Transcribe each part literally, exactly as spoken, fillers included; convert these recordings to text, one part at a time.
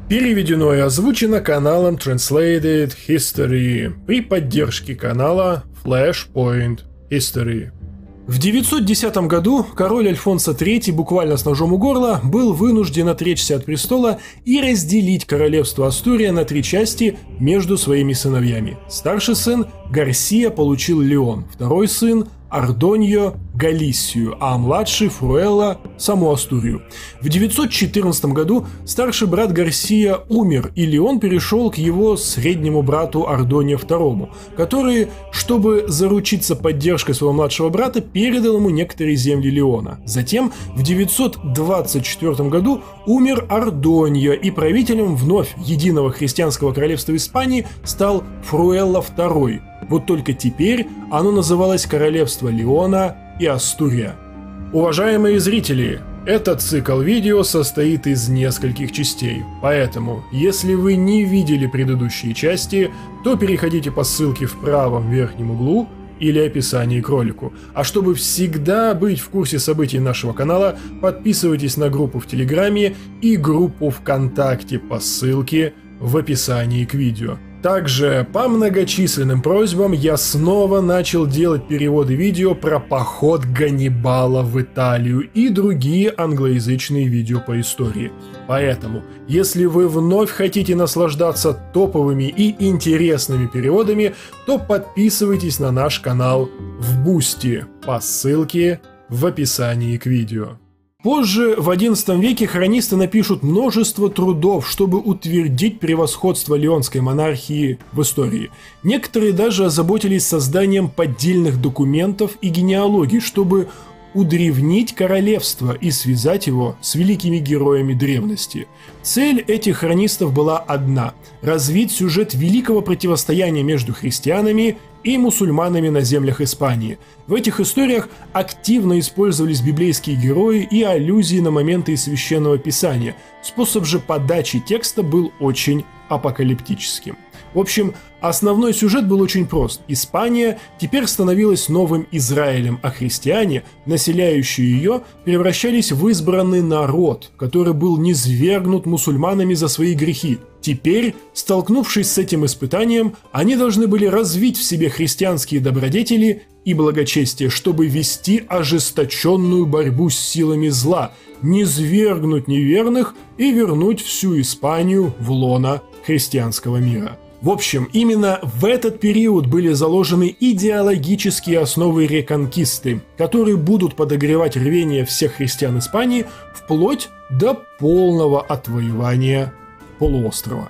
Переведено и озвучено каналом Translated History при поддержке канала Flashpoint History. В девятьсот десятом году король Альфонсо третий буквально с ножом у горла был вынужден отречься от престола и разделить королевство Астурия на три части между своими сыновьями. Старший сын Гарсия получил Леон, второй сын Ардоньо – Галисию, а младший Фруэлла – саму Астурию. В девятьсот четырнадцатом году старший брат Гарсия умер, и Леон перешел к его среднему брату Ардоньо второму, который, чтобы заручиться поддержкой своего младшего брата, передал ему некоторые земли Леона. Затем в девятьсот двадцать четвёртом году умер Ардоньо, и правителем вновь единого христианского королевства Испании стал Фруэлла второй. Вот только теперь оно называлось Королевство Леона и Астурия. Уважаемые зрители, этот цикл видео состоит из нескольких частей, поэтому, если вы не видели предыдущие части, то переходите по ссылке в правом верхнем углу или описании к ролику. А чтобы всегда быть в курсе событий нашего канала, подписывайтесь на группу в Телеграме и группу ВКонтакте по ссылке в описании к видео. Также по многочисленным просьбам я снова начал делать переводы видео про поход Ганнибала в Италию и другие англоязычные видео по истории. Поэтому, если вы вновь хотите наслаждаться топовыми и интересными переводами, то подписывайтесь на наш канал в Бусти по ссылке в описании к видео. Позже, в одиннадцатом веке, хронисты напишут множество трудов, чтобы утвердить превосходство леонской монархии в истории. Некоторые даже озаботились созданием поддельных документов и генеалогий, чтобы удревнить королевство и связать его с великими героями древности. Цель этих хронистов была одна – развить сюжет великого противостояния между христианами и мусульманами на землях Испании. В этих историях активно использовались библейские герои и аллюзии на моменты из Священного Писания. Способ же подачи текста был очень апокалиптическим. В общем, основной сюжет был очень прост. Испания теперь становилась новым Израилем, а христиане, населяющие ее, превращались в избранный народ, который был низвергнут мусульманами за свои грехи. Теперь, столкнувшись с этим испытанием, они должны были развить в себе христианские добродетели и благочестие, чтобы вести ожесточенную борьбу с силами зла, низвергнуть неверных и вернуть всю Испанию в лоно христианского мира. В общем, именно в этот период были заложены идеологические основы реконкисты, которые будут подогревать рвение всех христиан Испании вплоть до полного отвоевания полуострова.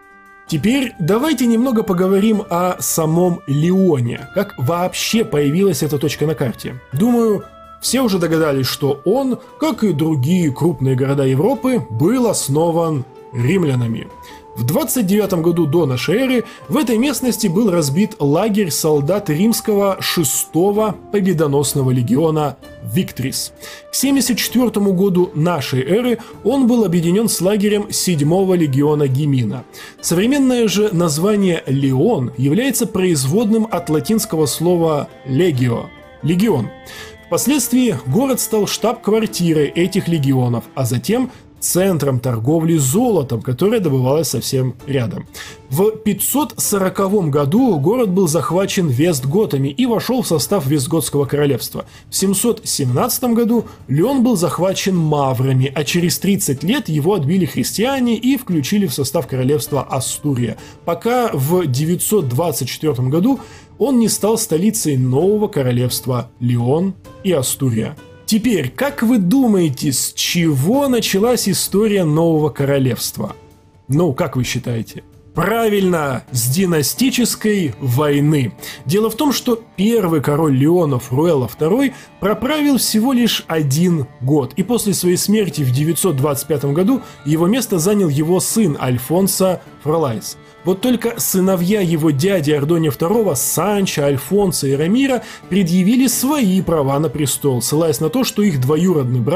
Теперь давайте немного поговорим о самом Леоне, как вообще появилась эта точка на карте. Думаю, все уже догадались, что он, как и другие крупные города Европы, был основан римлянами. В двадцать девятом году до нашей эры в этой местности был разбит лагерь солдат римского шестого победоносного легиона Виктрис. К семьдесят четвёртому году нашей эры он был объединен с лагерем седьмого легиона Гемина. Современное же название «Леон» является производным от латинского слова «legio» – «легион». Впоследствии город стал штаб-квартирой этих легионов, а затем центром торговли золотом, которое добывалось совсем рядом. В пятьсот сороковом году город был захвачен вестготами и вошел в состав Вестготского королевства. В семьсот семнадцатом году Леон был захвачен маврами, а через тридцать лет его отбили христиане и включили в состав королевства Астурия, пока в девятьсот двадцать четвёртом году он не стал столицей нового королевства Леон и Астурия. Теперь, как вы думаете, с чего началась история нового королевства? Ну, как вы считаете? Правильно, с династической войны. Дело в том, что первый король Леона Фруэлла второй проправил всего лишь один год, и после своей смерти в девятьсот двадцать пятом году его место занял его сын Альфонсо Фролайс. Вот только сыновья его дяди Ардоньо второго, Санчо, Альфонсо и Рамира, предъявили свои права на престол, ссылаясь на то, что их двоюродный брат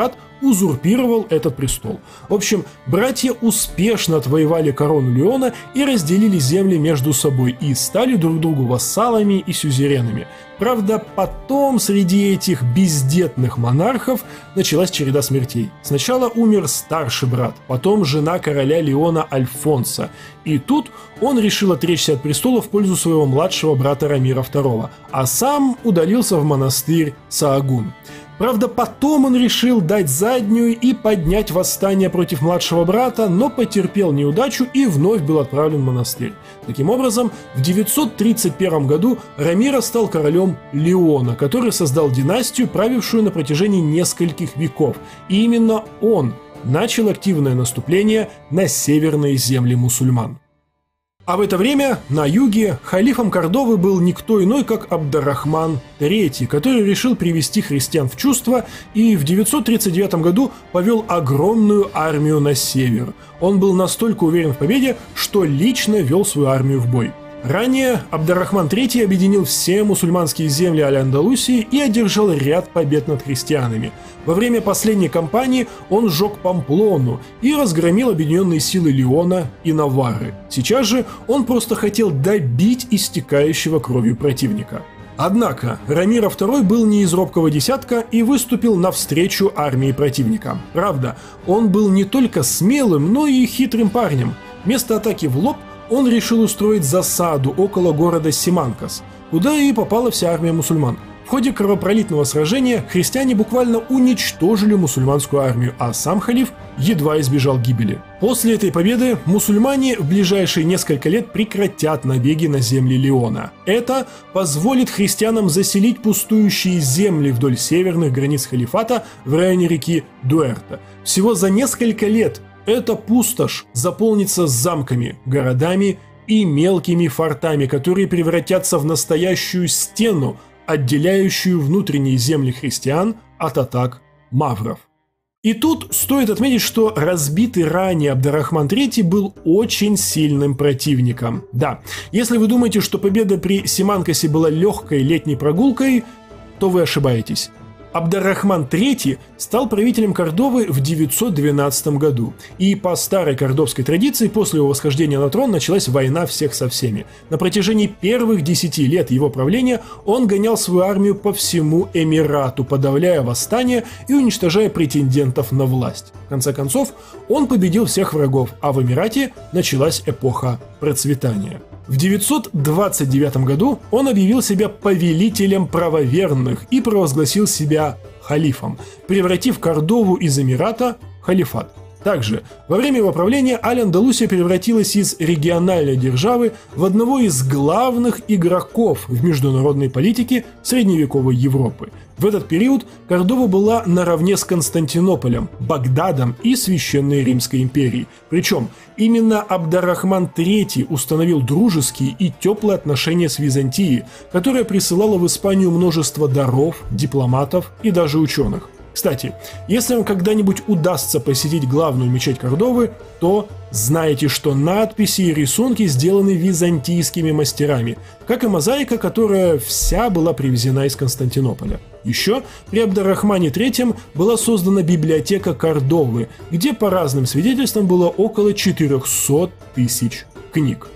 узурпировал этот престол. В общем, братья успешно отвоевали корону Леона и разделили земли между собой и стали друг другу вассалами и сюзеренами. Правда, потом среди этих бездетных монархов началась череда смертей. Сначала умер старший брат, потом жена короля Леона Альфонса. И тут он решил отречься от престола в пользу своего младшего брата Рамира второго, а сам удалился в монастырь Саагун. Правда, потом он решил дать заднюю и поднять восстание против младшего брата, но потерпел неудачу и вновь был отправлен в монастырь. Таким образом, в девятьсот тридцать первом году Рамиро стал королем Леона, который создал династию, правившую на протяжении нескольких веков. И именно он начал активное наступление на северные земли мусульман. А в это время на юге халифом Кордовы был никто иной, как Абд-ар-Рахман третий, который решил привести христиан в чувство и в девятьсот тридцать девятом году повел огромную армию на север. Он был настолько уверен в победе, что лично вел свою армию в бой. Ранее Абд-ар-Рахман третий объединил все мусульманские земли Аль-Андалусии и одержал ряд побед над христианами. Во время последней кампании он сжег Памплону и разгромил объединенные силы Леона и Наварры. Сейчас же он просто хотел добить истекающего кровью противника. Однако Рамиро второй был не из робкого десятка и выступил навстречу армии противника. Правда, он был не только смелым, но и хитрым парнем. Вместо атаки в лоб он решил устроить засаду около города Симанкас, куда и попала вся армия мусульман. В ходе кровопролитного сражения христиане буквально уничтожили мусульманскую армию, а сам халиф едва избежал гибели. После этой победы мусульмане в ближайшие несколько лет прекратят набеги на земли Леона. Это позволит христианам заселить пустующие земли вдоль северных границ халифата в районе реки Дуэрта. Всего за несколько лет эта пустошь заполнится замками, городами и мелкими фортами, которые превратятся в настоящую стену, отделяющую внутренние земли христиан от атак мавров. И тут стоит отметить, что разбитый ранее Абд-ар-Рахман третий был очень сильным противником. Да, если вы думаете, что победа при Симанкасе была легкой летней прогулкой, то вы ошибаетесь. Абд-ар-Рахман третий стал правителем Кордовы в девятьсот двенадцатом году, и по старой кордовской традиции после его восхождения на трон началась война всех со всеми. На протяжении первых десяти лет его правления он гонял свою армию по всему Эмирату, подавляя восстания и уничтожая претендентов на власть. В конце концов, он победил всех врагов, а в Эмирате началась эпоха процветания. В девятьсот двадцать девятом году он объявил себя повелителем правоверных и провозгласил себя халифом, превратив Кордову из Эмирата в халифат. Также во время его правления Аль-Андалусия превратилась из региональной державы в одного из главных игроков в международной политике средневековой Европы. В этот период Кордова была наравне с Константинополем, Багдадом и Священной Римской империей. Причем именно Абд-ар-Рахман третий установил дружеские и теплые отношения с Византией, которая присылала в Испанию множество даров, дипломатов и даже ученых. Кстати, если вам когда-нибудь удастся посетить главную мечеть Кордовы, то знайте, что надписи и рисунки сделаны византийскими мастерами, как и мозаика, которая вся была привезена из Константинополя. Еще при Абд-ар-Рахмане третьем была создана библиотека Кордовы, где по разным свидетельствам было около четырехсот тысяч книг.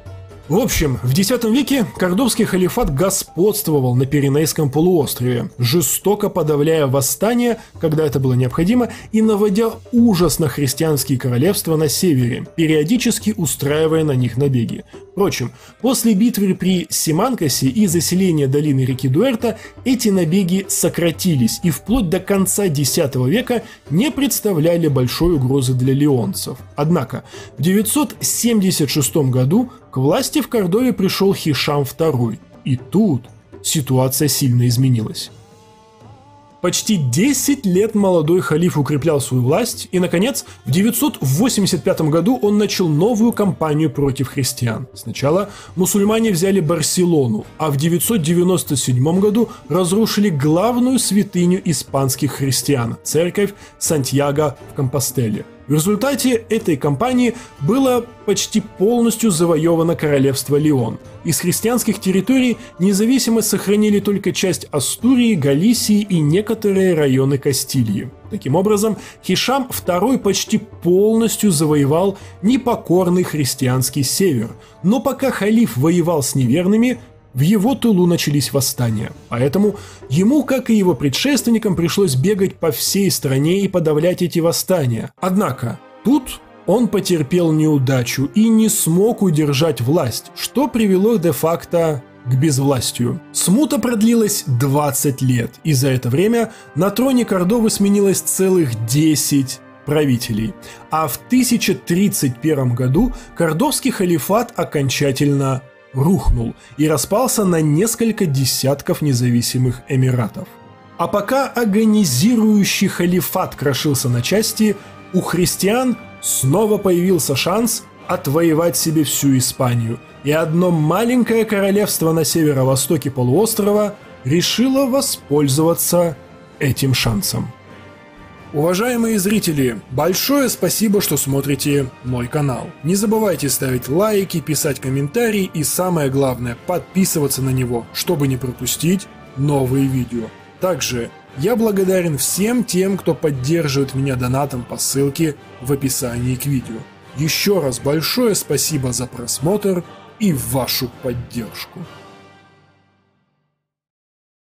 В общем, в десятом веке кордовский халифат господствовал на Пиренейском полуострове, жестоко подавляя восстания, когда это было необходимо, и наводя ужас на христианские королевства на севере, периодически устраивая на них набеги. Впрочем, после битвы при Симанкасе и заселения долины реки Дуэрта эти набеги сократились и вплоть до конца десятого века не представляли большой угрозы для леонцев. Однако в девятьсот семьдесят шестом году к власти в Кордове пришел Хишам второй, и тут ситуация сильно изменилась. Почти десять лет молодой халиф укреплял свою власть, и, наконец, в девятьсот восемьдесят пятом году он начал новую кампанию против христиан. Сначала мусульмане взяли Барселону, а в девятьсот девяносто седьмом году разрушили главную святыню испанских христиан – церковь Сантьяго в Компостеле. В результате этой кампании было почти полностью завоевано королевство Леон. Из христианских территорий независимость сохранили только часть Астурии, Галисии и некоторые районы Кастилии. Таким образом, Хишам второй почти полностью завоевал непокорный христианский север, но пока халиф воевал с неверными, в его тылу начались восстания, поэтому ему, как и его предшественникам, пришлось бегать по всей стране и подавлять эти восстания. Однако, тут он потерпел неудачу и не смог удержать власть, что привело де-факто к безвластию. Смута продлилась двадцать лет, и за это время на троне Кордовы сменилось целых десять правителей. А в тысяча тридцать первом году кордовский халифат окончательно рухнул и распался на несколько десятков независимых эмиратов. А пока агонизирующий халифат крошился на части, у христиан снова появился шанс отвоевать себе всю Испанию, и одно маленькое королевство на северо-востоке полуострова решило воспользоваться этим шансом. Уважаемые зрители, большое спасибо, что смотрите мой канал. Не забывайте ставить лайки, писать комментарии и, самое главное, подписываться на него, чтобы не пропустить новые видео. Также я благодарен всем тем, кто поддерживает меня донатом по ссылке в описании к видео. Еще раз большое спасибо за просмотр и вашу поддержку.